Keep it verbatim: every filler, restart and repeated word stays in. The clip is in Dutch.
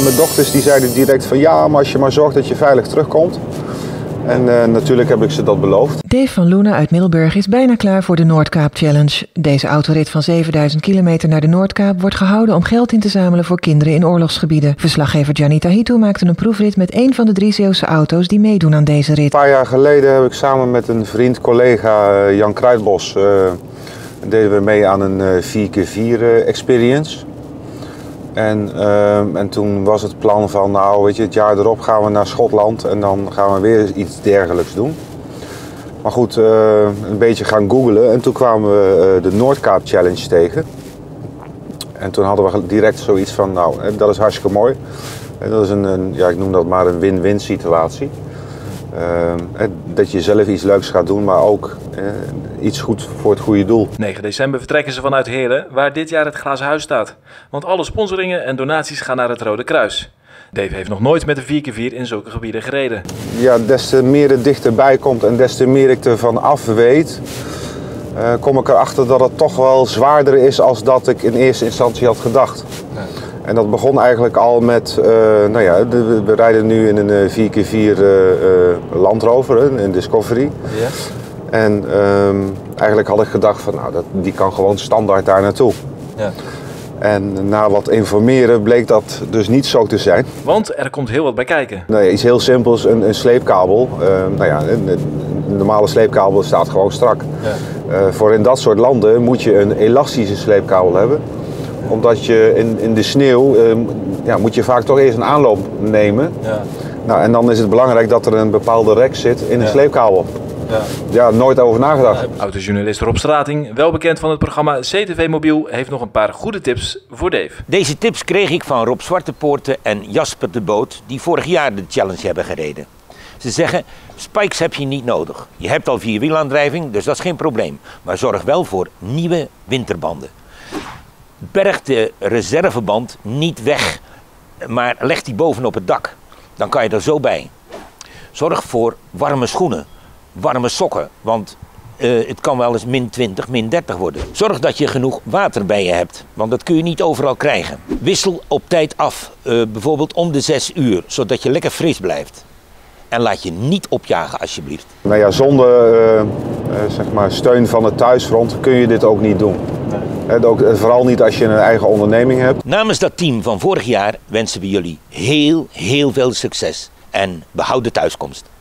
mijn dochters die zeiden direct van ja, maar als je maar zorgt dat je veilig terugkomt. En uh, natuurlijk heb ik ze dat beloofd. Dave van Loenen uit Middelburg is bijna klaar voor de Noordkaap Challenge. Deze autorit van zevenduizend kilometer naar de Noordkaap wordt gehouden om geld in te zamelen voor kinderen in oorlogsgebieden. Verslaggever Gianni Tahitu maakte een proefrit met een van de drie Zeeuwse auto's die meedoen aan deze rit. Een paar jaar geleden heb ik samen met een vriend, collega Jan Kruidbos, uh, deden we mee aan een uh, vier keer vier experience. En, uh, en toen was het plan van, nou weet je, het jaar erop gaan we naar Schotland en dan gaan we weer iets dergelijks doen. Maar goed, uh, een beetje gaan googlen en toen kwamen we uh, de Noordkaap Challenge tegen. En toen hadden we direct zoiets van, nou, dat is hartstikke mooi. En dat is een, een, ja, ik noem dat maar een win-win situatie. Uh, dat je zelf iets leuks gaat doen, maar ook uh, iets goed voor het goede doel. negen december vertrekken ze vanuit Heerlen, waar dit jaar het Glazen Huis staat. Want alle sponsoringen en donaties gaan naar het Rode Kruis. Dave heeft nog nooit met een vier keer vier in zulke gebieden gereden. Ja, des te meer het dichterbij komt en des te meer ik ervan af weet, uh, kom ik erachter dat het toch wel zwaarder is als dat ik in eerste instantie had gedacht. Ja. En dat begon eigenlijk al met, uh, nou ja, de, we rijden nu in een vier keer vier uh, uh, Land Rover, een Discovery. Ja. En um, eigenlijk had ik gedacht van, nou, dat, die kan gewoon standaard daar naartoe. Ja. En na wat informeren bleek dat dus niet zo te zijn. Want er komt heel wat bij kijken. Nee, iets heel simpels, een, een sleepkabel. Uh, nou ja, een, een normale sleepkabel staat gewoon strak. Ja. Uh, voor in dat soort landen moet je een elastische sleepkabel hebben. Omdat je in, in de sneeuw, uh, ja, moet je vaak toch eerst een aanloop nemen. Ja. Nou, en dan is het belangrijk dat er een bepaalde rek zit in de ja. sleepkabel. Ja. ja, nooit over nagedacht. Autojournalist Rob Strating, wel bekend van het programma C T V Mobiel, heeft nog een paar goede tips voor Dave. Deze tips kreeg ik van Rob Zwartepoorten en Jasper de Boot, die vorig jaar de challenge hebben gereden. Ze zeggen, spikes heb je niet nodig. Je hebt al vierwielaandrijving, dus dat is geen probleem. Maar zorg wel voor nieuwe winterbanden. Berg de reserveband niet weg, maar leg die bovenop het dak. Dan kan je er zo bij. Zorg voor warme schoenen, warme sokken, want uh, het kan wel eens min twintig, min dertig worden. Zorg dat je genoeg water bij je hebt, want dat kun je niet overal krijgen. Wissel op tijd af, uh, bijvoorbeeld om de zes uur, zodat je lekker fris blijft. En laat je niet opjagen alsjeblieft. Nou ja, zonder uh, uh, zeg maar steun van het thuisfront kun je dit ook niet doen. Nee. He, ook, vooral niet als je een eigen onderneming hebt. Namens dat team van vorig jaar wensen we jullie heel, heel veel succes. En behoud de thuiskomst.